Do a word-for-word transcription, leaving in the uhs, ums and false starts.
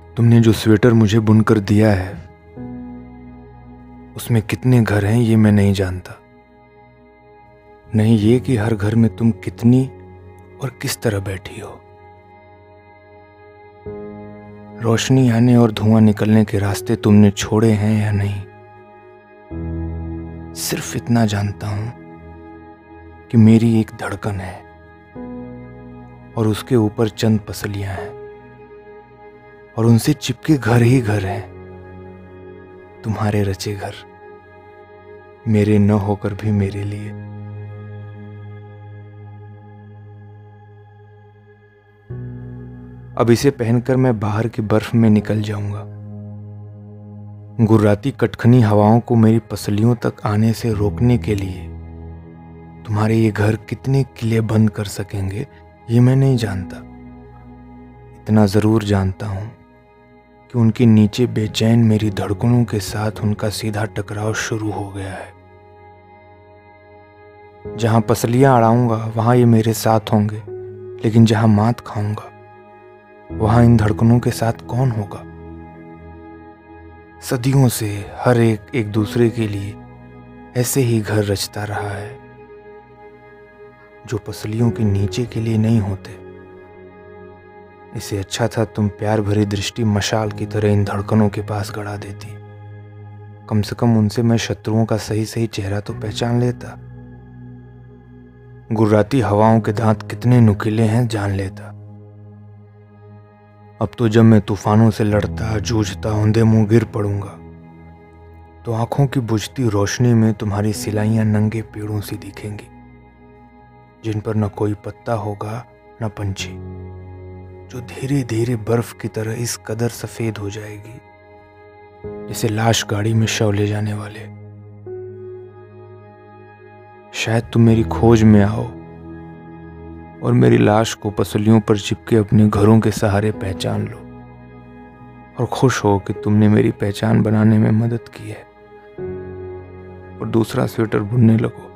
तुमने जो स्वेटर मुझे बुनकर दिया है उसमें कितने घर हैं ये मैं नहीं जानता, नहीं ये कि हर घर में तुम कितनी और किस तरह बैठी हो। रोशनी आने और धुआं निकलने के रास्ते तुमने छोड़े हैं या नहीं, सिर्फ इतना जानता हूं कि मेरी एक धड़कन है और उसके ऊपर चंद पसलियां हैं और उनसे चिपके घर ही घर हैं, तुम्हारे रचे घर, मेरे न होकर भी मेरे लिए। अब इसे पहनकर मैं बाहर की बर्फ में निकल जाऊंगा। गुर्राती कटखनी हवाओं को मेरी पसलियों तक आने से रोकने के लिए तुम्हारे ये घर कितने किले बंद कर सकेंगे ये मैं नहीं जानता। इतना जरूर जानता हूं कि उनके नीचे बेचैन मेरी धड़कनों के साथ उनका सीधा टकराव शुरू हो गया है। जहां पसलियां अड़ाऊंगा वहां ये मेरे साथ होंगे, लेकिन जहां मात खाऊंगा वहां इन धड़कनों के साथ कौन होगा। सदियों से हर एक एक दूसरे के लिए ऐसे ही घर रचता रहा है जो पसलियों के नीचे के लिए नहीं होते। इसे अच्छा था तुम प्यार भरी दृष्टि मशाल की तरह इन धड़कनों के पास गड़ा देती, कम से कम उनसे मैं शत्रुओं का सही सही चेहरा तो पहचान लेता, गुर्राती हवाओं के दांत कितने नुकीले हैं जान लेता। अब तो जब मैं तूफानों से लड़ता जूझता औंधे मुंह गिर पड़ूंगा तो आंखों की बुझती रोशनी में तुम्हारी सिलाइयां नंगे पेड़ों सी दिखेंगी, जिन पर न कोई पत्ता होगा न पंछी, जो धीरे धीरे बर्फ की तरह इस कदर सफेद हो जाएगी जैसे लाश गाड़ी में शव ले जाने वाले। शायद तुम मेरी खोज में आओ और मेरी लाश को पसलियों पर चिपके अपने घरों के सहारे पहचान लो और खुश हो कि तुमने मेरी पहचान बनाने में मदद की है और दूसरा स्वेटर बुनने लगो।